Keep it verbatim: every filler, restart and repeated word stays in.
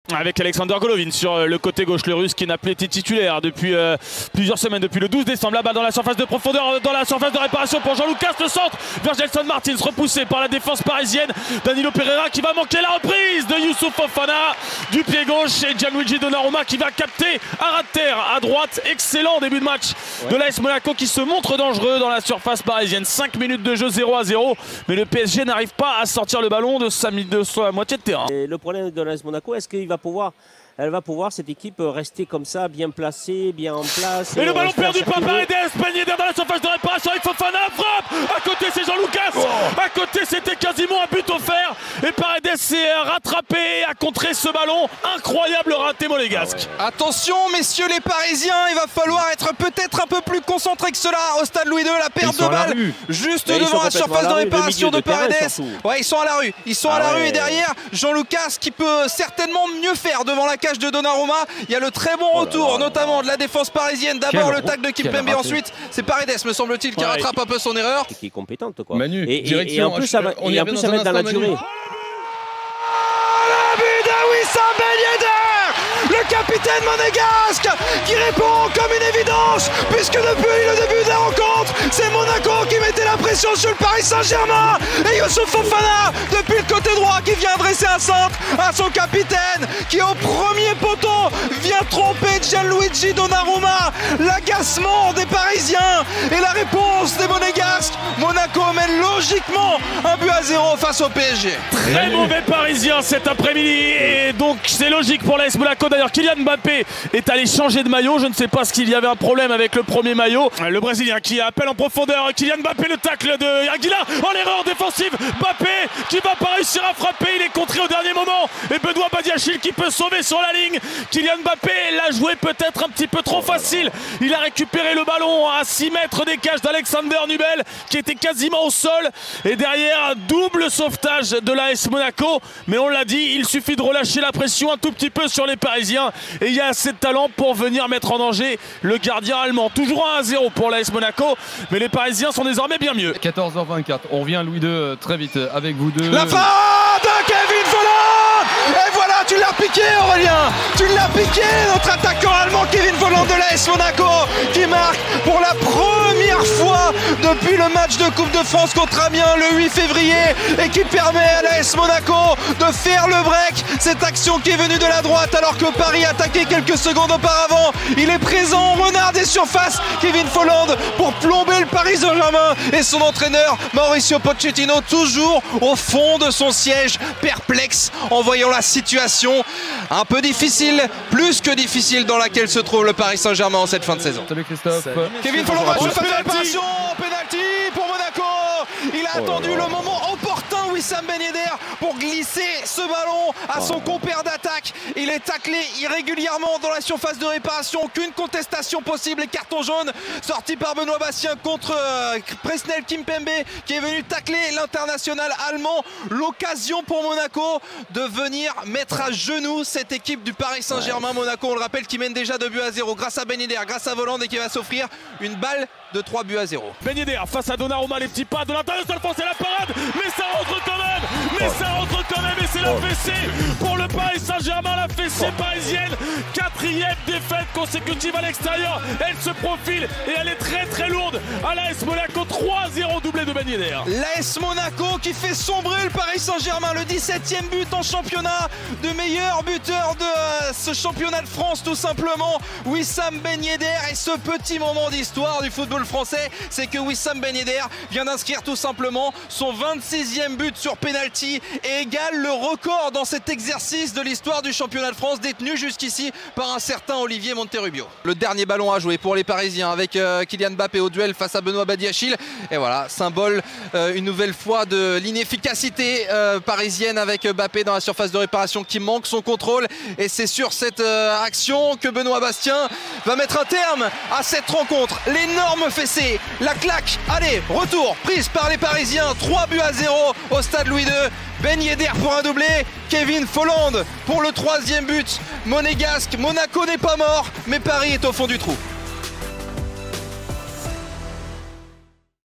Avec Alexander Golovin sur le côté gauche, le russe qui n'a plus été titulaire depuis euh, plusieurs semaines, depuis le douze décembre. La balle dans la surface de profondeur, dans la surface de réparation pour Jean-Lucas, le centre vers Gelson Martins, repoussé par la défense parisienne. Danilo Pereira qui va manquer la reprise de Youssouf Fofana du pied gauche, et Gianluigi Donnarumma qui va capter un ras de terre à droite. Excellent début de match ouais. de l'A S Monaco qui se montre dangereux dans la surface parisienne. cinq minutes de jeu, zéro à zéro, mais le P S G n'arrive pas à sortir le ballon de sa, de sa moitié de terrain. Et le problème de l'A S Monaco, est-ce qu'il va pouvoir, elle va pouvoir, cette équipe, rester comme ça, bien placée, bien en place. Et, et le ballon perdu par Paredes, Ben Yedder dans la surface de réparation avec Fofana, frappe. À côté c'est Jean-Lucas, oh. à côté c'était quasiment un but offert. Et Paredes s'est rattrapé, a contré ce ballon. Incroyable raté monégasque. Ah ouais. Attention messieurs les Parisiens, il va falloir être peut-être un peu plus concentré que cela au stade Louis deux. La perte de balle juste mais devant la surface de réparation de, de Paredes. Ouais, ils sont à la rue, ils sont ah à la ouais. rue et derrière Jean-Lucas qui peut certainement mieux faire devant la cage de Donnarumma. Il y a le très bon retour oh là là. notamment de la défense parisienne. D'abord le tacle de Kimpembe, ensuite c'est Paredes me semble-t-il qui ouais. rattrape un peu son erreur. Qui est compétente quoi. Manu, et, direction, et en plus ça va, on et en plus ça va être dans la durée. Le but de Wissam Ben Yedder, le capitaine monégasque qui répond comme une évidence puisque depuis le début de la rencontre c'est Monaco qui mettait la pression sur le Paris Saint-Germain et Youssouf Fofana depuis le côté droit qui vient adresser un centre à son capitaine qui au premier poteau vient tromper Gianluigi Donnarumma. L'agacement des Parisiens et la réponse des Monégasques. Monaco mène logiquement un but à zéro face au P S G. Très mauvais Parisien cet après-midi et donc c'est logique pour l'A S Monaco. D'ailleurs Kylian Mbappé est allé changer de maillot. Je ne sais pas s'il y avait un problème avec le premier maillot. Le Brésilien qui appelle en profondeur Kylian Mbappé, le tacle de Aguila. Oh l'erreur défensive, Mbappé qui va pas réussir à frapper. Il est contré au dernier moment et Benoît Badiachil qui peut sauver sur la ligne. Kylian Mbappé l'a joué peut-être un petit peu trop facile. Il a récupéré le ballon à six mètres des cages d'Alexander Nubel qui était quasiment au sol. Et derrière, double sauvetage de l'A S Monaco. Mais on l'a dit, il suffit de relâcher la pression un tout petit peu sur les Parisiens. Et il y a assez de talent pour venir mettre en danger le gardien allemand. Toujours un à zéro pour l'A S Monaco. Mais les Parisiens sont désormais bien mieux. quatorze heures vingt-quatre, on revient Louis deux très vite avec vous deux. La fin de Kevin Volland. Et voilà, tu l'as piqué Aurélien. Tu l'as piqué, notre attaquant allemand Kevin Volland de l'A S Monaco qui marque pour la première fois depuis le match de Coupe de France contre Amiens le huit février et qui permet à l'A S Monaco de faire le break. Cette action qui est venue de la droite alors que Paris attaquait quelques secondes auparavant. Il est présent, renard des surfaces, Kevin Volland pour plomber le Paris Saint-Germain et son entraîneur Mauricio Pochettino toujours au fond de son siège, perplexe en voyant la situation un peu difficile, plus que difficile dans laquelle se trouve le Paris Saint-Germain en cette fin de saison. Salut Christophe. Salut, Kevin Volland va se faire de réparation, penalty pour Monaco. Il a oh attendu le moment opportun Wissam Ben Yedder pour glisser ce ballon à son compère d'attaque. Il est taclé irrégulièrement dans la surface de réparation, aucune contestation possible et carton jaune sorti par Benoît Bastien contre euh, Presnel Kimpembe qui est venu tacler l'international allemand. L'occasion pour Monaco de venir mettre à genoux cette équipe du Paris Saint-Germain. Ouais. Monaco, on le rappelle, qui mène déjà deux buts à zéro grâce à Ben Yedder, grâce à Volland et qui va s'offrir une balle de trois buts à zéro. Ben Yedder face à Donnarumma, les petits pas de l'intérieur, c'est la parade, mais ça rentre quand même, mais oh. ça rentre quand même et c'est la fessée pour le Paris Saint-Germain, la fessée parisienne. Quatrième défaite consécutive à l'extérieur, elle se profile et elle est très très lourde à l'A S Monaco. Trois à zéro doublé de Ben Yedder. L'A S Monaco qui fait sombrer le Paris Saint-Germain, le dix-septième but en championnat, de meilleur buteur de euh, ce championnat de France tout simplement, Wissam Ben Yedder. Et ce petit moment d'histoire du football français, c'est que Wissam Ben Yedder vient d'inscrire tout simplement son vingt-sixième but sur penalty et égale le record dans cet exercice de l'histoire du championnat de France détenu jusqu'ici par un certain Olivier Monterrubio. Le dernier ballon à jouer pour les Parisiens avec euh, Kylian Mbappé au duel face à Benoît Badiachil. Et voilà, symbole euh, une nouvelle fois de l'inefficacité euh, parisienne avec Mbappé dans la surface de réparation qui manque son contrôle. Et c'est sur cette euh, action que Benoît Bastien va mettre un terme à cette rencontre. L'énorme fessée, la claque, allez, retour, prise par les Parisiens, trois buts à zéro au stade Louis deux. Ben Yedder pour un doublé, Kevin Volland pour le troisième but monégasque. Monaco n'est pas mort, mais Paris est au fond du trou.